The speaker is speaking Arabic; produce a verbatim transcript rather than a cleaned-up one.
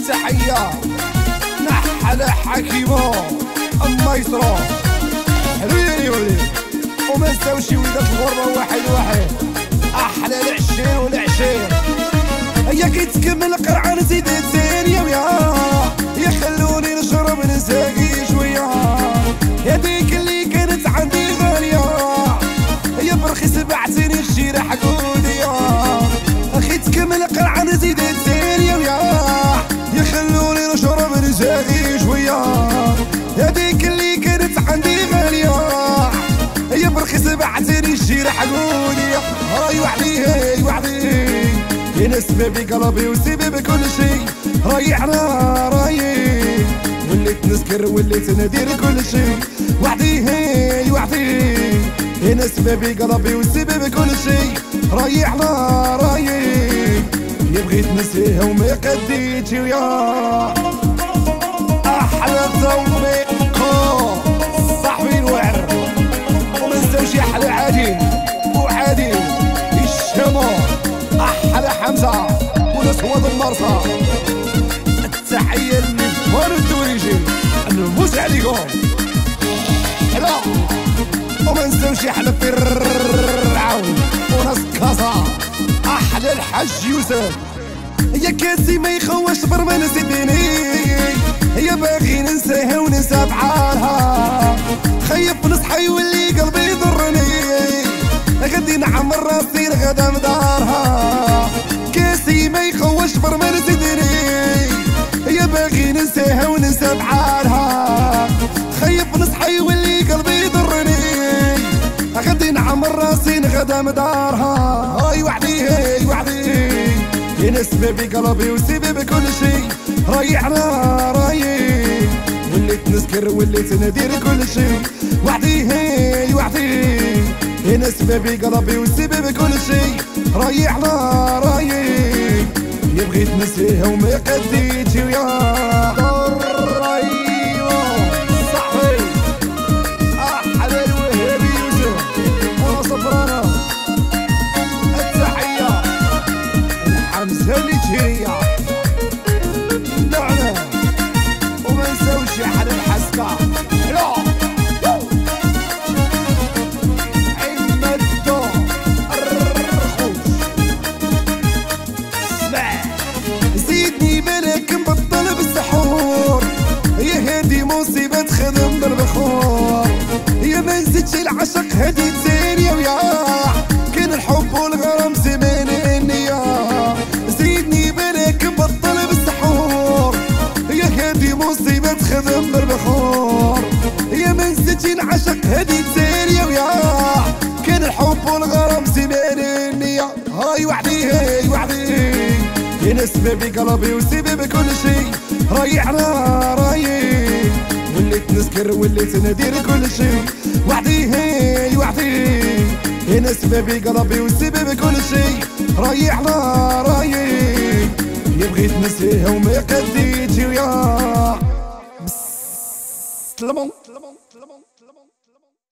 التحية نحل حكيمة أما يسرى حلوين يولي وما نساوش وليدات الغربة واحد واحد أحلى العشير والعشير هيا كيتكمل قرعة نزيد زين يا ويا يا خلوني نشرب نساقي شوية يا ديك اللي كانت عندي غالية يا برخيص بعتني الشيرة حقودية أخي تكمل قرعة نزيد زين يا ويا يا خلوني نشرب نساقي شوية يا ديك اللي كانت عندي غالية يا برخيص بعتني الشيرة حقودية راي وحدي هاي وحدي انا سبابي قلبي وسبب كل شي رايحنا رايح وليت نسكر وليت ندير كل شي وحدي هاي وحدي انا سبابي قلبي وسبب كل شي رايحنا رايح يا بغيت نسيها وما قديتش ويا احلى توفيق صاحبي الوعر وما نساوش احلى عادل وعادل الشمال أحلى حمزة وناس هو المرصى التحية للنفار الدوريجي نبوس عليكم حلا وما نساوش أحلى فرعون وناس كازا أحلى الحاج يوسف يا كاسي ما يخوش صبر ما نسيتني يا باغي ننساها وننسى بحالها خيف نصحى يولي قلبي يضرني غادي نعمر راسي الغدا مدارها كاسي ما يخوش بر ما نسيتني يا باغي ننساها وننسى بحالها خيف نصحى يولي قلبي يضرني غادي نعمر راسي الغدا مدارها هاي وحدي هاي وحدي انا سبابي قلبي وسبب كل شي رايحنا رايح وليت نسكر وليت ندير كل شي وحدي هاي وحدي انا سبابي قلبي وسبب كل شي رايحنا رايح يا بغيت نسيها وما قديتش ويا رايو صاحبي احلى الوهابي يوسف وانا صبرانه التحيه الحمزه اللي تجريه نعنى وما نساوش احلى الحسكه لا مصيبة تخدم بالبخور يا ما نزيدش العشق هدي زين يا ويا كان الحب والغرام زمان النية زيدني بالك نبطل بالسحور يا هادي مصيبة تخدم بالبخور يا ما نزيدش العشق هدي زين يا ويا كان الحب والغرام زمان النية هاي وحدي هاي وحدي انا سبابي قلبي وسبب كل شي رايحنا رايح وليت نسكر وليت ندير كل شي وحدي هاي وحدي انا سبابي قلبي وسبب كل شي رايحنا